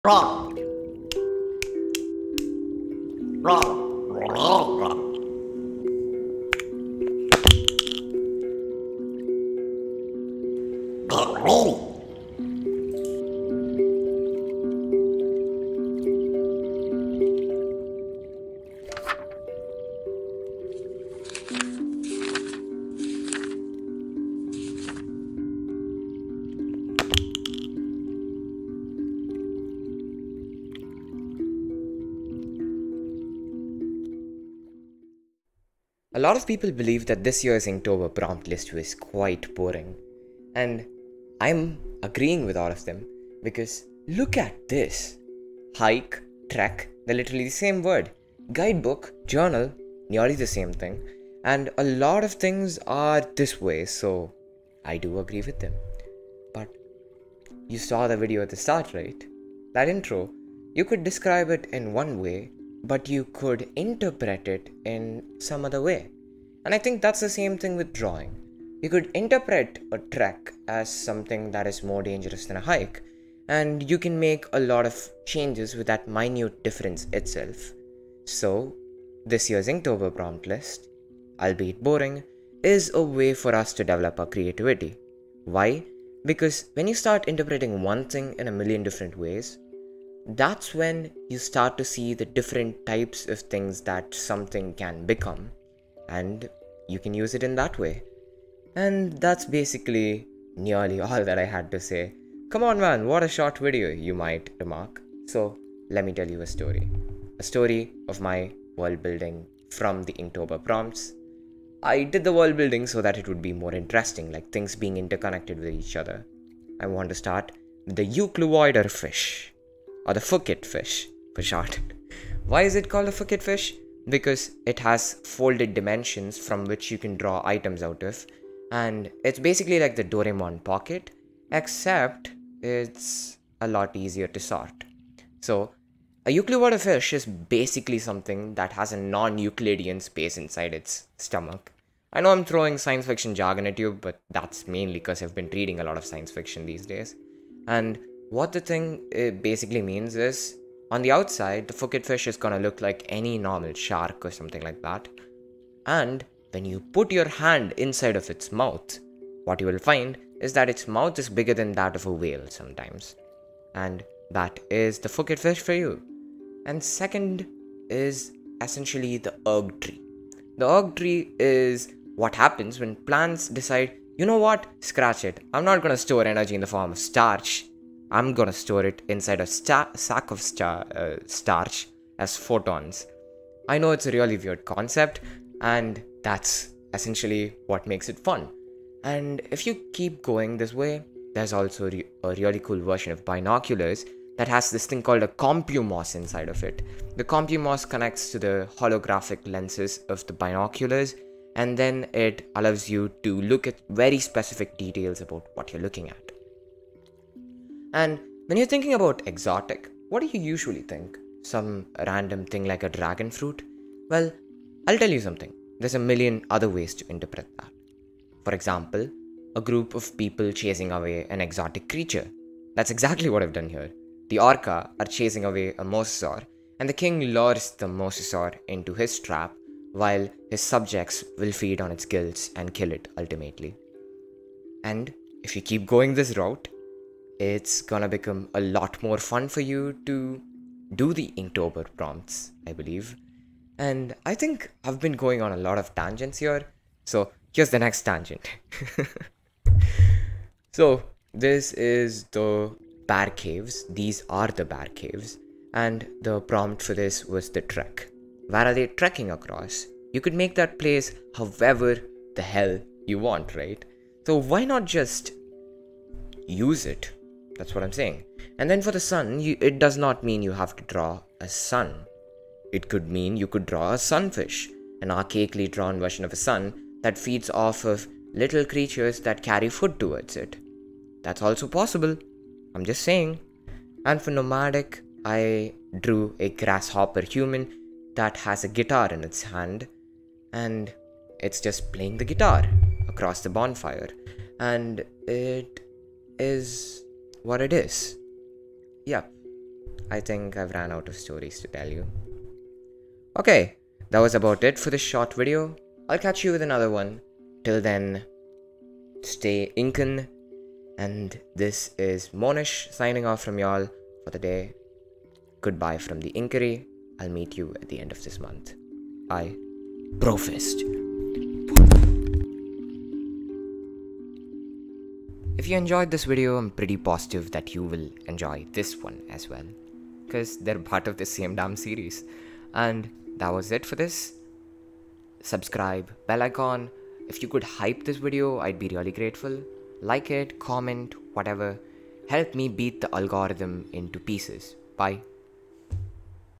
Wrong. Wrong. Wrong. Get ready. A lot of people believe that this year's Inktober prompt list was quite boring. And I'm agreeing with all of them because look at this. Hike, trek, they're literally the same word. Guidebook, journal, nearly the same thing. And a lot of things are this way, so I do agree with them. But you saw the video at the start, right? That intro, you could describe it in one way, but you could interpret it in some other way. And I think that's the same thing with drawing. You could interpret a trek as something that is more dangerous than a hike, and you can make a lot of changes with that minute difference itself. So, this year's Inktober prompt list, albeit boring, is a way for us to develop our creativity. Why? Because when you start interpreting one thing in a million different ways, that's when you start to see the different types of things that something can become, and you can use it in that way. And that's basically nearly all that I had to say. Come on man, what a short video, you might remark. So let me tell you a story. A story of my world building from the Inktober prompts. I did the world building so that it would be more interesting, like things being interconnected with each other. I want to start with the Euclidoid fish, or the Phuket fish for short. Why is it called a Phuket fish? Because it has folded dimensions from which you can draw items out of, and it's basically like the Doraemon pocket, except it's a lot easier to sort. So a Euclidean fish is basically something that has a non-Euclidean space inside its stomach. I know I'm throwing science fiction jargon at you, but that's mainly because I've been reading a lot of science fiction these days. And what the thing basically means is, on the outside, the Phuket fish is gonna look like any normal shark or something like that. And when you put your hand inside of its mouth, what you will find is that its mouth is bigger than that of a whale sometimes. And that is the Phuket fish for you. And second is essentially the erg tree. The erg tree is what happens when plants decide, you know what, scratch it. I'm not gonna store energy in the form of starch. I'm gonna store it inside a sack of starch as photons. I know it's a really weird concept, and that's essentially what makes it fun. And if you keep going this way, there's also a really cool version of binoculars that has this thing called a compumos inside of it. The compumos connects to the holographic lenses of the binoculars, and then it allows you to look at very specific details about what you're looking at. And when you're thinking about exotic, what do you usually think? Some random thing like a dragon fruit? Well, I'll tell you something. There's a million other ways to interpret that. For example, a group of people chasing away an exotic creature. That's exactly what I've done here. The orca are chasing away a mosasaur, and the king lures the mosasaur into his trap, while his subjects will feed on its gills and kill it ultimately. And if you keep going this route, it's gonna become a lot more fun for you to do the Inktober prompts, I believe. And I think I've been going on a lot of tangents here, so here's the next tangent. So this is the bear caves. These are the bear caves, and the prompt for this was the trek. Where are they trekking across? You could make that place however the hell you want, right? So why not just use it? That's what I'm saying. And then for the sun, it does not mean you have to draw a sun. It could mean you could draw a sunfish, an archaically drawn version of a sun that feeds off of little creatures that carry food towards it. That's also possible. I'm just saying. And for nomadic, I drew a grasshopper human that has a guitar in its hand, and it's just playing the guitar across the bonfire. And it is what it is. Yep. I think I've ran out of stories to tell you. Okay, that was about it for this short video. I'll catch you with another one. Till then, stay Inkan. And this is Monish signing off from y'all for the day. Goodbye from the Inkarie. I'll meet you at the end of this month. Bye. Brofist. If you enjoyed this video, I'm pretty positive that you will enjoy this one as well, because they're part of the same damn series. And that was it for this. Subscribe, bell icon. If you could hype this video, I'd be really grateful. Like it, comment, whatever. Help me beat the algorithm into pieces. Bye.